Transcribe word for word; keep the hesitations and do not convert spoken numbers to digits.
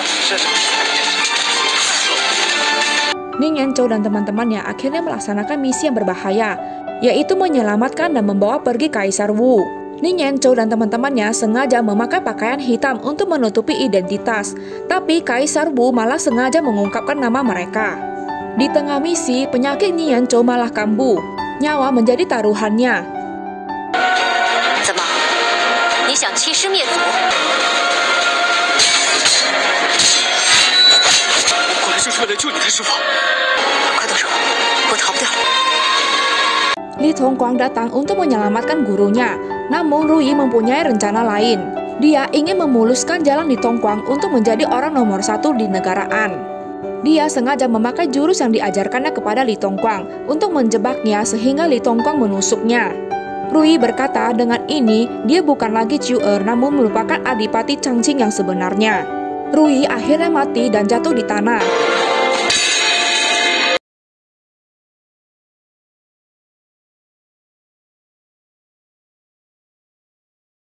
Ning Yanzhou dan teman-temannya akhirnya melaksanakan misi yang berbahaya, yaitu menyelamatkan dan membawa pergi Kaisar Wu. Ning Yanzhou dan teman-temannya sengaja memakai pakaian hitam untuk menutupi identitas, tapi Kaisar Wu malah sengaja mengungkapkan nama mereka. Di tengah misi, penyakit Ning Yanzhou malah kambuh, nyawa menjadi taruhannya. Li Tongguang datang untuk menyelamatkan gurunya, namun Rui mempunyai rencana lain. Dia ingin memuluskan jalan Li Tongguang untuk menjadi orang nomor satu di negara An. Dia sengaja memakai jurus yang diajarkannya kepada Li Tongguang untuk menjebaknya sehingga Li Tongguang menusuknya. Rui berkata dengan ini dia bukan lagi Ciu Er namun merupakan Adipati Changqing yang sebenarnya. Rui akhirnya mati dan jatuh di tanah.